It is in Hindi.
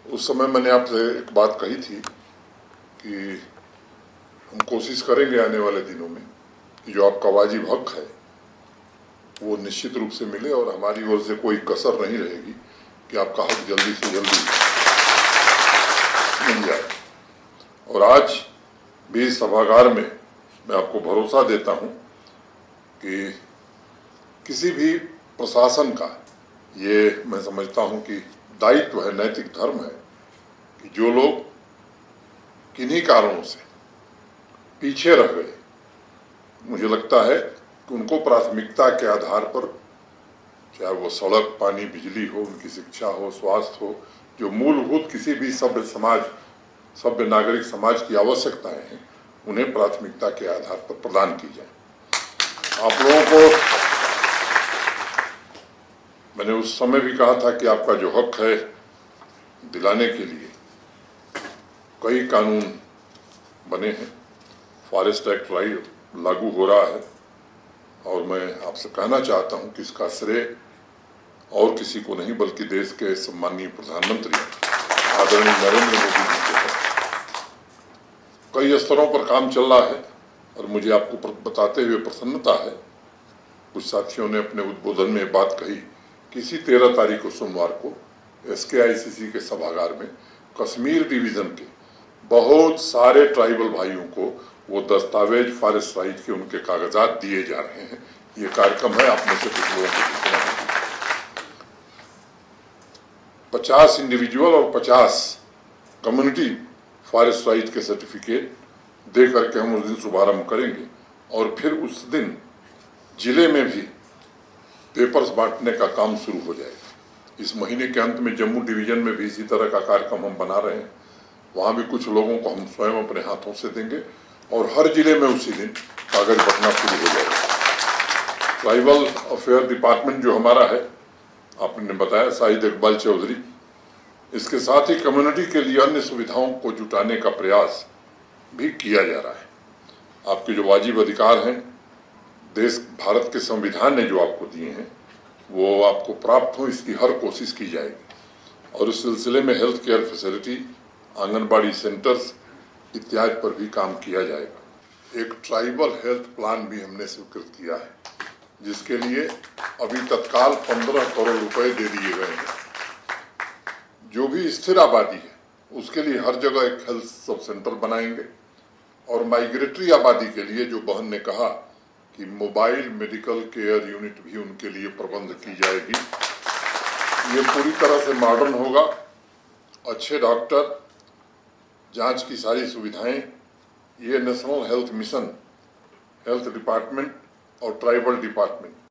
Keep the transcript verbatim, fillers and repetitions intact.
उस समय मैंने आपसे एक बात कही थी कि हम कोशिश करेंगे आने वाले दिनों में कि जो आपका वाजिब हक है वो निश्चित रूप से मिले और हमारी ओर से कोई कसर नहीं रहेगी कि आपका हक जल्दी से जल्दी मिल जाए। और आज भी इस सभागार में मैं आपको भरोसा देता हूं कि किसी भी प्रशासन का ये मैं समझता हूं कि दायित्व है, नैतिक धर्म है कि जो लोग किन्हीं कारणों से पीछे रह गए, मुझे लगता है कि उनको प्राथमिकता के आधार पर, चाहे वो सड़क, पानी, बिजली हो, उनकी शिक्षा हो, स्वास्थ्य हो, जो मूलभूत किसी भी सभ्य समाज, सभ्य नागरिक समाज की आवश्यकताएं हैं, उन्हें प्राथमिकता के आधार पर प्रदान की जाए। आप लोगों को मैंने उस समय भी कहा था कि आपका जो हक है दिलाने के लिए कई कानून बने हैं, फॉरेस्ट एक्ट लागू हो रहा है और मैं आपसे कहना चाहता हूं कि इसका श्रेय और किसी को नहीं बल्कि देश के सम्माननीय प्रधानमंत्री आदरणीय नरेंद्र मोदी जी को है। कई स्तरों पर काम चल रहा है और मुझे आपको बताते हुए प्रसन्नता है, कुछ साथियों ने अपने उद्बोधन में बात कही कि इसी तेरह तारीख को सोमवार को एस के आई सी सी के सभागार में कश्मीर डिवीजन के बहुत सारे ट्राइबल भाइयों को वो दस्तावेज फॉरेस्ट राइट के उनके कागजात दिए जा रहे हैं। ये कार्यक्रम है, आप में से कुछ लोगों को देखना है। पचास इंडिविजुअल और पचास कम्युनिटी फॉरेस्ट राइट के सर्टिफिकेट दे करके हम उस दिन शुभारंभ करेंगे और फिर उस दिन जिले में भी पेपर्स बांटने का काम शुरू हो जाएगा। इस महीने के अंत में जम्मू डिवीजन में भी इसी तरह का कार्यक्रम हम बना रहे हैं, वहां भी कुछ लोगों को हम स्वयं अपने हाथों से देंगे और हर जिले में उसी दिन कागज बंटना शुरू हो जाएगा। ट्राइबल अफेयर डिपार्टमेंट जो हमारा है, आपने बताया शाहिद इकबाल चौधरी, इसके साथ ही कम्युनिटी के लिए अन्य सुविधाओं को जुटाने का प्रयास भी किया जा रहा है। आपके जो वाजिब अधिकार हैं, देश भारत के संविधान ने जो आपको दिए हैं वो आपको प्राप्त हो, इसकी हर कोशिश की जाएगी। और इस सिलसिले में health care facility, anganwadi centres इत्यादि पर भी काम किया जाएगा। एक ट्राइबल हेल्थ प्लान भी हमने स्वीकृत किया है, जिसके लिए अभी तत्काल पंद्रह करोड़ रुपए दे दिए गए हैं। जो भी स्थिर आबादी है उसके लिए हर जगह एक हेल्थ सब सेंटर बनाएंगे और माइग्रेटरी आबादी के लिए जो बहन ने कहा कि मोबाइल मेडिकल केयर यूनिट भी उनके लिए प्रबंध की जाएगी। ये पूरी तरह से मॉडर्न होगा, अच्छे डॉक्टर, जांच की सारी सुविधाएं, ये national health mission, health department और ट्राइबल डिपार्टमेंट